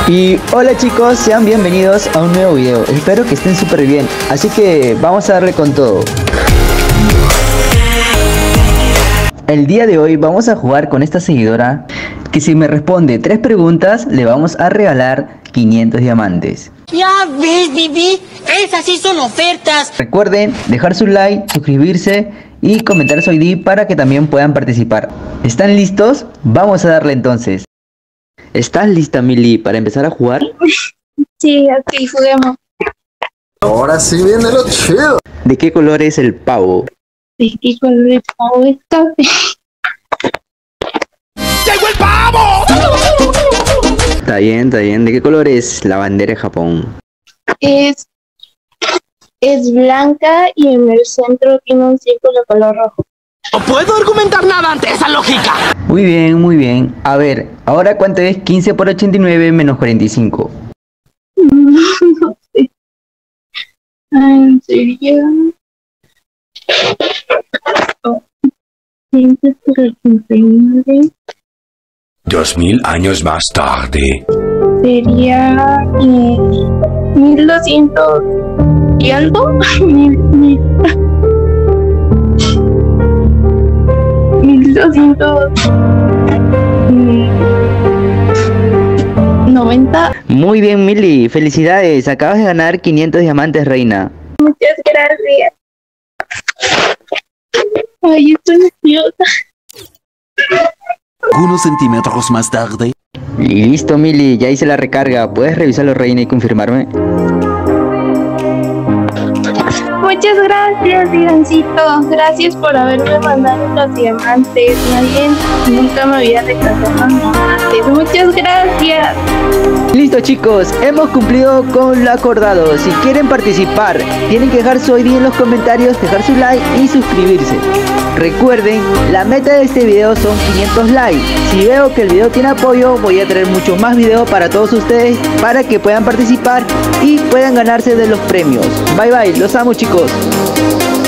Y hola chicos, sean bienvenidos a un nuevo video. Espero que estén súper bien, así que vamos a darle con todo. El día de hoy vamos a jugar con esta seguidora que si me responde 3 preguntas le vamos a regalar 500 diamantes. Ya ves, Bibi, esas sí son ofertas. Recuerden dejar su like, suscribirse y comentar su ID para que también puedan participar. ¿Están listos? Vamos a darle entonces. ¿Estás lista, Mili, para empezar a jugar? Sí, aquí juguemos. Ahora sí viene lo chido. ¿De qué color es el pavo? ¿De qué color es pavo? Es café. ¡Llegó el pavo! Está bien, está bien. ¿De qué color es la bandera de Japón? Es blanca y en el centro tiene un círculo de color rojo. No puedo argumentar nada ante esa lógica. Muy bien, muy bien. A ver, ahora ¿cuánto es 15 por 89 menos 45? No sé. Ay, sería... 15 por 89 2000 años más tarde. sería 1200 y algo. 1290. Muy bien, Mili. Felicidades. Acabas de ganar 500 diamantes, reina. Muchas gracias. Ay, estoy nerviosa. Unos centímetros más tarde. Y listo, Mili. Ya hice la recarga. ¿Puedes revisarlo, reina, y confirmarme? Muchas gracias, Irancito. Gracias por haberme mandado los diamantes. Nadie nunca me había rechazado los diamantes. Muchas gracias. Listo, chicos. Hemos cumplido con lo acordado. Si quieren participar, tienen que dejar su ID en los comentarios, dejar su like y suscribirse. Recuerden, la meta de este video son 500 likes. Si veo que el video tiene apoyo, voy a traer muchos más videos para todos ustedes, para que puedan participar y puedan ganarse de los premios. Bye bye, los amo, chicos.